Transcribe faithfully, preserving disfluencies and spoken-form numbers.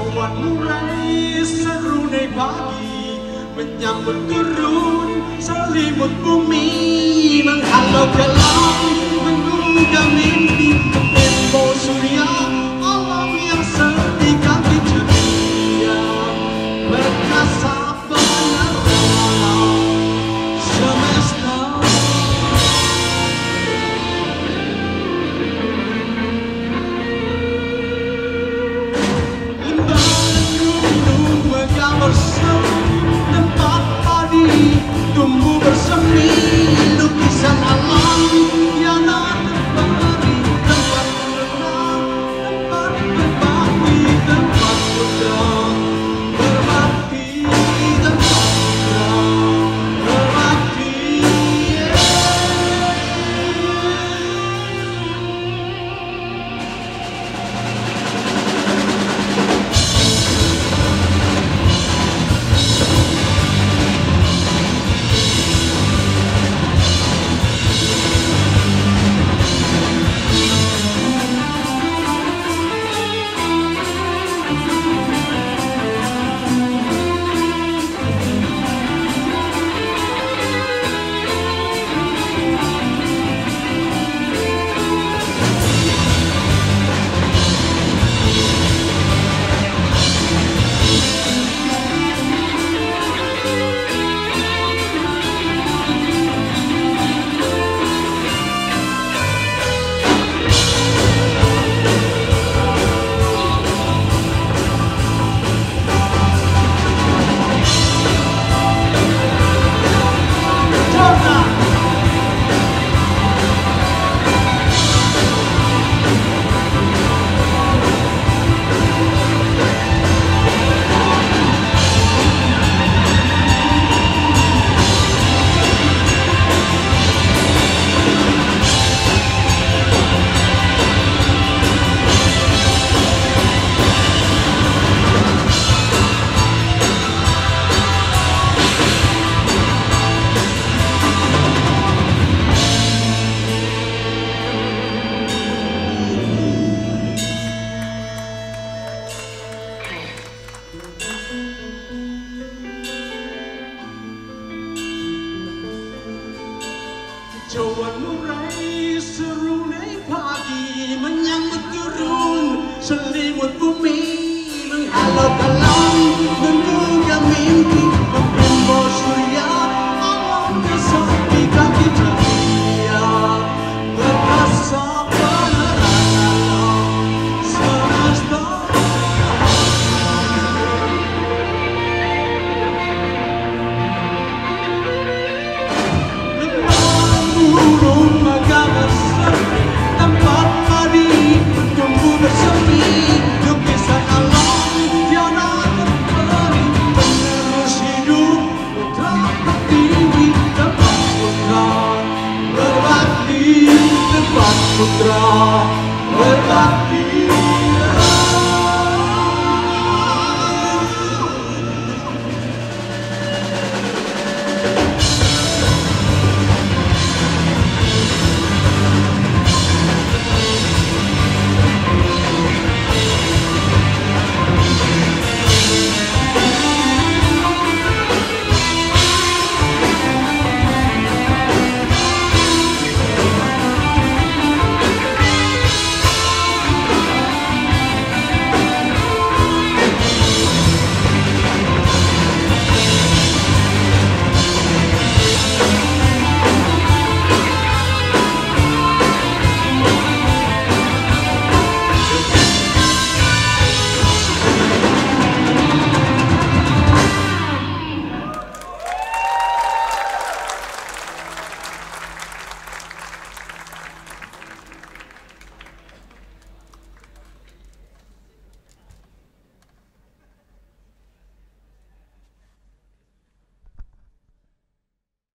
Kicauan mulai serunai pagi menyambut turun selimut bumi, menghalau kelam menggugah mimpi tempo surya alam yang sepi kaki ceria perkasa benar semesta. Tempat padi tumbuh bersemi, lukisan alam tiada terperi, tempat berenang, tempat berbakti, tempat putra berbakti, tempat putra berbakti. Kicauan murai serunai pagi menyambut turun selimut bumi, menghalau kelam menggugah mimpi tempo surya alam yang sepi kaki ceria perkasa penerangan alam semesta. Burung megah bersemi, tempat padi tumbuh bersemi, lukisan alam tiada terperi, penerus hidup putra pertiwi, tempat putra berbakti, tempat putra berbakti.